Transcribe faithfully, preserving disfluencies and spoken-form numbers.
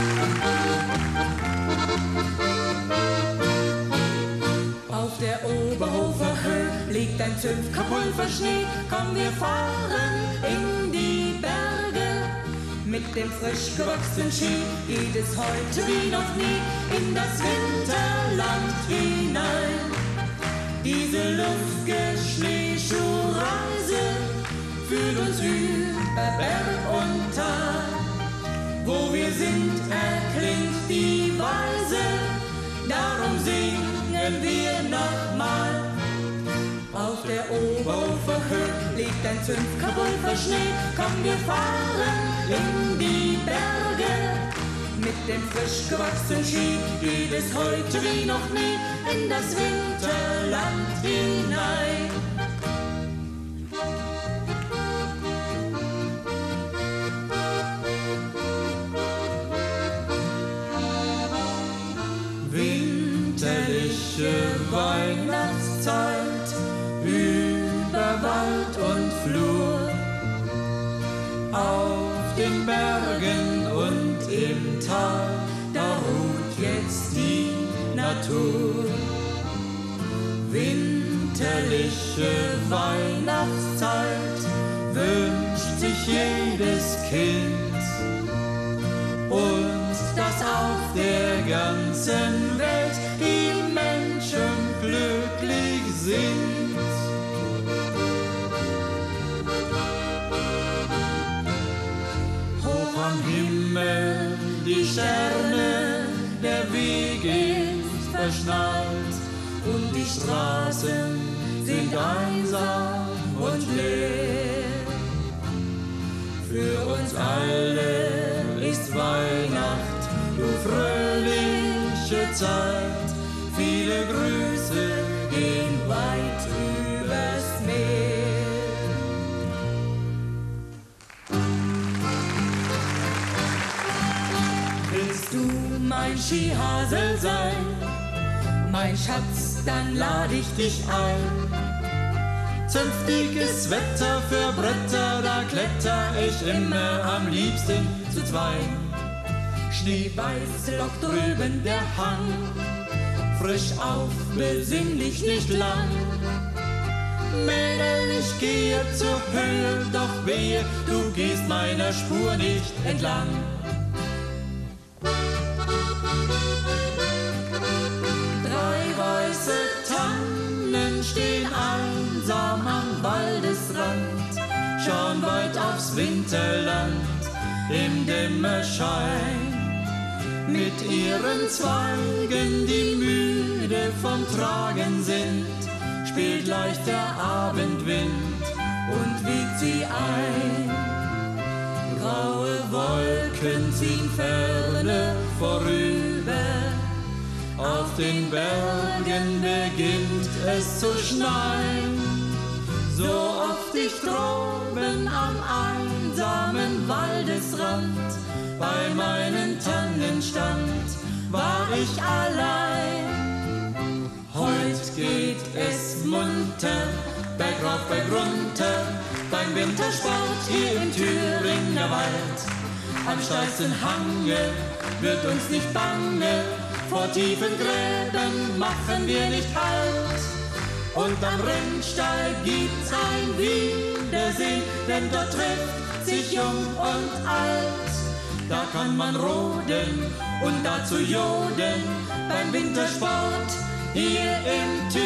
Auf der Oberhofer Höhe liegt ein Zünfterpulverschnee. Komm, wir fahren in die Berge. Mit dem frisch gewachsenen Ski geht es heute wie noch nie in das Winterland hinein. Diese luftige Schneeschuhreise führt uns über Berg und Tal. Wo wir sind, erklingt die Weise, darum singen wir nochmal. Auf der Oberhofer Höhe liegt ein Zünfterpulverschnee. Komm, wir fahren in die Berge. Mit dem frisch gewachsenen Ski geht es heute wie noch nie in das Winterland hinein. Winterliche Weihnachtszeit über Wald und Flur, auf den Bergen und im Tal, da ruht jetzt die Natur. Winterliche Weihnachtszeit wünscht sich jedes Kind, und dass auf der ganzen Welt die Menschen glücklich sind. Hoch am Himmel die Sterne, der Weg ist verschneit und die Straßen sind einsam und leer. Für uns alle ist Weihnacht, du fröhliche Zeit. Viele Grüße gehen weit übers Meer. Willst du mein Skihasel sein, mein Schatz, dann lade ich dich ein. Zünftiges Wetter für Bretter, da kletter ich immer am liebsten zu zweien. Schneeweiß lockt drüben der Hang, frisch auf, besinnlich nicht lang. Mädel, ich gehe zur Höhe, doch wehe, du gehst meiner Spur nicht entlang. Drei weiße Tannen stehen einsam am Waldesrand, schauen weit aufs Winterland im Dämmerschein. Mit ihren Zweigen, die müde vom Tragen sind, spielt leicht der Abendwind und wiegt sie ein. Graue Wolken ziehen ferne vorüber, auf den Bergen beginnt es zu schneien. So oft ich droben am einsamen Waldesrand bei meinem Tannenstand war ich allein. Heut geht es munter, bergauf, bergunter, beim Wintersport hier im Thüringer Wald. Am steilsten Hange wird uns nicht bange, vor tiefen Gräben machen wir nicht Halt. Und am Rennsteig gibt's ein Wiedersehen, denn dort trifft sich jung und alt. Da kann man roden und dazu joden beim Wintersport hier im Thüringer